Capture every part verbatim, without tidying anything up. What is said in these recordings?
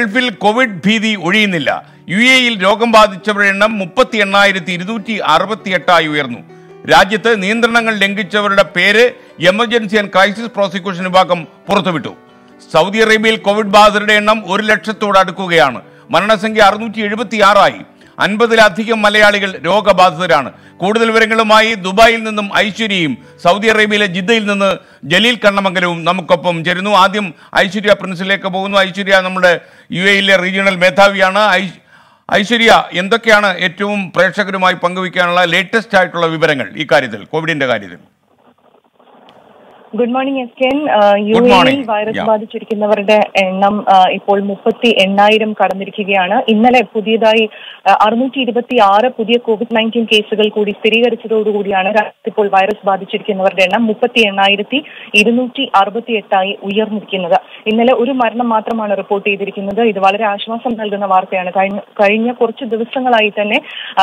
ഗൾഫിൽ കോവിഡ് ഭീതി ഒഴിയുന്നില്ല. യു എയിൽ രോഗം ബാധിച്ചവരുടെ എണ്ണം മുപ്പത്തി എണ്ണായിരത്തി ഇരുന്നൂറ്റി അറുപത്തി എട്ടായി ഉയർന്നു. രാജ്യത്ത് നിയന്ത്രണങ്ങൾ ലംഘിച്ചവരുടെ പേര് എമർജൻസി ആൻഡ് ക്രൈസിസ് പ്രോസിക്യൂഷൻ വിഭാഗം പുറത്തുവിട്ടു. സൗദി അറേബ്യയിൽ കോവിഡ് ബാധിതരുടെ എണ്ണം ഒരു ലക്ഷത്തോട് അടുക്കുകയാണ്. മരണസംഖ്യ അറുന്നൂറ്റി എഴുപത്തി ആറായി. അൻപതിലധികം മലയാളികൾ രോഗബാധിതരാണ്. കൂടുതൽ വിവരങ്ങളുമായി ദുബായിൽ നിന്നും ഐശ്വര്യയും സൗദി അറേബ്യയിലെ ജിദ്ദയിൽ നിന്ന് ജലീൽ കണ്ണമംഗലവും നമുക്കൊപ്പം ചേരുന്നു. ആദ്യം ഐശ്വര്യ പ്രിൻസിലേക്ക് പോകുന്നു. ഐശ്വര്യ നമ്മുടെ യു എയിലെ റീജിയണൽ മേധാവിയാണ്. ഐശ്വര്യ, എന്തൊക്കെയാണ് ഏറ്റവും പ്രേക്ഷകരുമായി പങ്കുവയ്ക്കാനുള്ള ലേറ്റസ്റ്റ് ആയിട്ടുള്ള വിവരങ്ങൾ ഈ കാര്യത്തിൽ, കോവിഡിന്റെ കാര്യത്തിൽ? Good morning S Ken. യു എയിൽ വൈറസ് ബാധിച്ചിരിക്കുന്നവരുടെ എണ്ണം ഇപ്പോൾ മുപ്പത്തി എണ്ണായിരം കടന്നിരിക്കുകയാണ്. ഇന്നലെ പുതിയതായി അറുന്നൂറ്റി ഇരുപത്തി ആറ് പുതിയ കോവിഡ് നയൻറ്റീൻ കേസുകൾ കൂടി സ്ഥിരീകരിച്ചതോടുകൂടിയാണ് രാജ്യത്ത് ഇപ്പോൾ വൈറസ് ബാധിച്ചിരിക്കുന്നവരുടെ എണ്ണം മുപ്പത്തി എണ്ണായിരത്തി ഇരുന്നൂറ്റി അറുപത്തി എട്ടായി ഉയർന്നിരിക്കുന്നത്. ഇന്നലെ ഒരു മരണം മാത്രമാണ് റിപ്പോർട്ട് ചെയ്തിരിക്കുന്നത്. ഇത് വളരെ ആശ്വാസം നൽകുന്ന വാർത്തയാണ്. കഴിഞ്ഞ കഴിഞ്ഞ കുറച്ച് ദിവസങ്ങളായി തന്നെ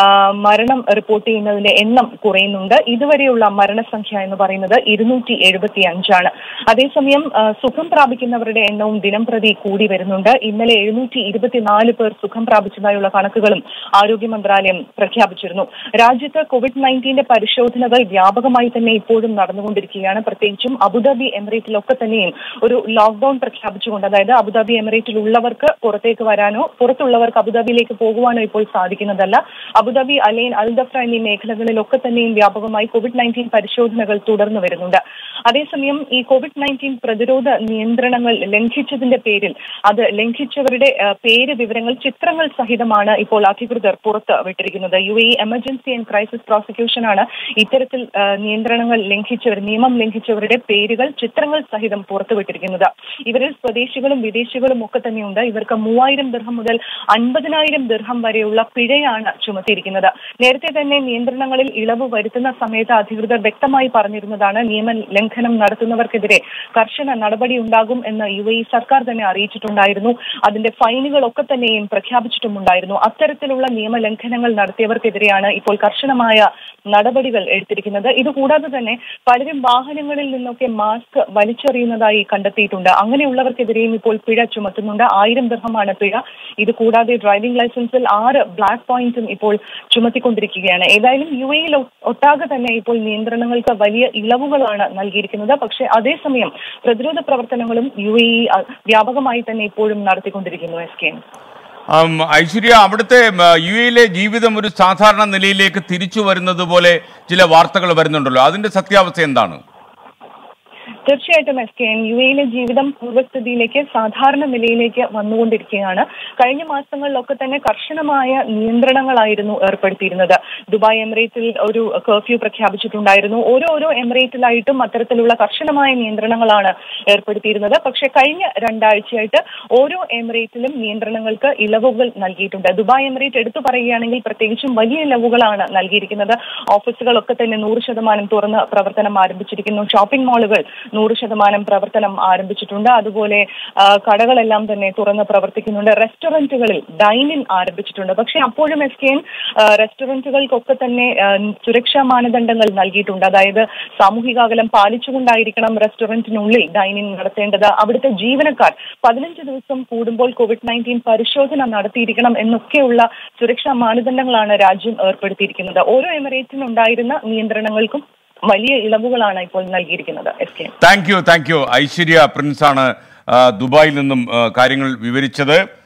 മരണം റിപ്പോർട്ട് ചെയ്യുന്നതിന്റെ എണ്ണം കുറയുന്നുണ്ട്. ഇതുവരെയുള്ള മരണസംഖ്യ എന്ന് പറയുന്നത് ഇരുന്നൂറ്റി എഴുപത്തി അഞ്ചാണ്. അതേസമയം സുഖം പ്രാപിക്കുന്നവരുടെ എണ്ണവും ദിനം പ്രതി കൂടി വരുന്നുണ്ട്. ഇന്നലെ എഴുന്നൂറ്റി ഇരുപത്തിനാല് പേർ സുഖം പ്രാപിച്ചതായുള്ള കണക്കുകളും ആരോഗ്യ മന്ത്രാലയം പ്രഖ്യാപിച്ചിരുന്നു. രാജ്യത്ത് കോവിഡ് നയൻറ്റീന്റെ പരിശോധനകൾ വ്യാപകമായി തന്നെ ഇപ്പോഴും നടന്നുകൊണ്ടിരിക്കുകയാണ്. പ്രത്യേകിച്ചും അബുദാബി എമിറേറ്റിലൊക്കെ തന്നെയും ഒരു ലോക്ക്ഡൌൺ പ്രഖ്യാപിച്ചുകൊണ്ട്, അതായത് അബുദാബി എമിറേറ്റിൽ ഉള്ളവർക്ക് പുറത്തേക്ക് വരാനോ പുറത്തുള്ളവർക്ക് അബുദാബിയിലേക്ക് പോകുവാനോ ഇപ്പോൾ സാധിക്കുന്നതല്ല. അബുദാബി, അലൈൻ, അൽദഫ്ര എന്നീ മേഖലകളിലൊക്കെ തന്നെയും വ്യാപകമായി കോവിഡ് നയൻറ്റീൻ പരിശോധനകൾ തുടർന്നു വരുന്നുണ്ട്. അതേസമയം ഈ കോവിഡ് നയൻറ്റീൻ പ്രതിരോധ നിയന്ത്രണങ്ങൾ ലംഘിച്ചതിന്റെ പേരിൽ അത് ലംഘിച്ചവരുടെ പേര് വിവരങ്ങൾ ചിത്രങ്ങൾ സഹിതമാണ് ഇപ്പോൾ അധികൃതർ പുറത്ത് വിട്ടിരിക്കുന്നത്. U A emergency and crisis പ്രോസിക്യൂഷനാണ് ഇത്തരത്തിൽ നിയന്ത്രണങ്ങൾ ലംഘിച്ചവർ, നിയമം ലംഘിച്ചവരുടെ പേരുകൾ ചിത്രങ്ങൾ സഹിതം പുറത്തുവിട്ടിരിക്കുന്നത്. ഇവരിൽ സ്വദേശികളും വിദേശികളും ഒക്കെ തന്നെയുണ്ട്. ഇവർക്ക് മൂവായിരം ദിർഹം മുതൽ അൻപതിനായിരം ദിർഹം വരെയുള്ള പിഴയാണ് ചുമത്തിയിരിക്കുന്നത്. നേരത്തെ തന്നെ നിയന്ത്രണങ്ങളിൽ ഇളവ് വരുത്തുന്ന സമയത്ത് അധികൃതർ വ്യക്തമായി പറഞ്ഞിരുന്നതാണ് നിയമ ലംഘനം നടത്തുന്നവർക്കെതിരെ കർശന നടപടി ഉണ്ടാകും എന്ന് യു എ സർക്കാർ തന്നെ അറിയിച്ചിട്ടുണ്ടായിരുന്നു. അതിന്റെ ഫൈനുകളൊക്കെ തന്നെയും പ്രഖ്യാപിച്ചിട്ടുമുണ്ടായിരുന്നു. അത്തരത്തിലുള്ള നിയമലംഘനങ്ങൾ നടത്തിയവർക്കെതിരെയാണ് ഇപ്പോൾ കർശനമായ നടപടികൾ എടുത്തിരിക്കുന്നത്. ഇതുകൂടാതെ തന്നെ പലരും വാഹനങ്ങളിൽ നിന്നൊക്കെ മാസ്ക് വലിച്ചെറിയുന്നതായി കണ്ടെത്തിയിട്ടുണ്ട്. അങ്ങനെയുള്ളവർക്കെതിരെയും ഇപ്പോൾ പിഴ ചുമത്തുന്നുണ്ട്. ആയിരം ദിർഹമാണ് പിഴ. ഇത് കൂടാതെ ഡ്രൈവിംഗ് ലൈസൻസിൽ ആറ് ബ്ലാക്ക് പോയിന്റും ഇപ്പോൾ ചുമത്തിക്കൊണ്ടിരിക്കുകയാണ്. ഏതായാലും യു എയിൽ ഒട്ടാകെ തന്നെ ഇപ്പോൾ നിയന്ത്രണങ്ങൾക്ക് വലിയ ഇളവുകളാണ് നൽകിയിരിക്കുന്നത്. പക്ഷേ അതേസമയം പ്രതിരോധ പ്രവർത്തനങ്ങളും യു എ വ്യാപകമായി തന്നെ ഇപ്പോഴും നടത്തിക്കൊണ്ടിരിക്കുന്നു. എസ് കെ ഐശ്വര്യ, അവിടുത്തെ യു എയിലെ ജീവിതം ഒരു സാധാരണ നിലയിലേക്ക് തിരിച്ചു വരുന്നത് പോലെ ചില വാർത്തകൾ വരുന്നുണ്ടല്ലോ, അതിന്റെ സത്യാവസ്ഥ എന്താണ്? തീർച്ചയായിട്ടും എസ് കെ എൻ യു എയിലെ ജീവിതം പൂർവ്വസ്ഥിതിയിലേക്ക് സാധാരണ നിലയിലേക്ക് വന്നുകൊണ്ടിരിക്കുകയാണ്. കഴിഞ്ഞ മാസങ്ങളിലൊക്കെ തന്നെ കർശനമായ നിയന്ത്രണങ്ങളായിരുന്നു ഏർപ്പെടുത്തിയിരുന്നത്. ദുബായ് എമിറേറ്റിൽ ഒരു കർഫ്യൂ പ്രഖ്യാപിച്ചിട്ടുണ്ടായിരുന്നു. ഓരോരോ എമിറേറ്റിലായിട്ടും അത്തരത്തിലുള്ള കർശനമായ നിയന്ത്രണങ്ങളാണ് ഏർപ്പെടുത്തിയിരുന്നത്. പക്ഷേ കഴിഞ്ഞ രണ്ടാഴ്ചയായിട്ട് ഓരോ എമിറേറ്റിലും നിയന്ത്രണങ്ങൾക്ക് ഇളവുകൾ നൽകിയിട്ടുണ്ട്. ദുബായ് എമിറേറ്റ് എടുത്തു പറയുകയാണെങ്കിൽ പ്രത്യേകിച്ചും വലിയ ഇളവുകളാണ് നൽകിയിരിക്കുന്നത്. ഓഫീസുകളൊക്കെ തന്നെ നൂറ് ശതമാനം തുറന്ന് പ്രവർത്തനം ആരംഭിച്ചിരിക്കുന്നു. ഷോപ്പിംഗ് മാളുകൾ നൂറ് ശതമാനം പ്രവർത്തനം ആരംഭിച്ചിട്ടുണ്ട്. അതുപോലെ കടകളെല്ലാം തന്നെ തുറന്ന് പ്രവർത്തിക്കുന്നുണ്ട്. റെസ്റ്റോറന്റുകളിൽ ഡൈനിൻ ആരംഭിച്ചിട്ടുണ്ട്. പക്ഷെ അപ്പോഴും എസ് കെ എൻ റെസ്റ്റോറന്റുകൾക്കൊക്കെ തന്നെ സുരക്ഷാ മാനദണ്ഡങ്ങൾ നൽകിയിട്ടുണ്ട്. അതായത് സാമൂഹിക അകലം പാലിച്ചുകൊണ്ടായിരിക്കണം റെസ്റ്റോറന്റിനുള്ളിൽ ഡൈനിൻ നടത്തേണ്ടത്. അവിടുത്തെ ജീവനക്കാർ പതിനഞ്ച് ദിവസം കൂടുമ്പോൾ കോവിഡ് നയൻറ്റീൻ പരിശോധന നടത്തിയിരിക്കണം എന്നൊക്കെയുള്ള സുരക്ഷാ മാനദണ്ഡങ്ങളാണ് രാജ്യം ഏർപ്പെടുത്തിയിരിക്കുന്നത്. ഓരോ എമിറേറ്റിനുണ്ടായിരുന്ന നിയന്ത്രണങ്ങൾക്കും വലിയ ഇളവുകളാണ് ഇപ്പോൾ നൽകിയിരിക്കുന്നത്. S K thank you thank you Aishwarya Prince ആണ് ദുബായിൽ നിന്നും കാര്യങ്ങൾ വിവരിച്ചത്.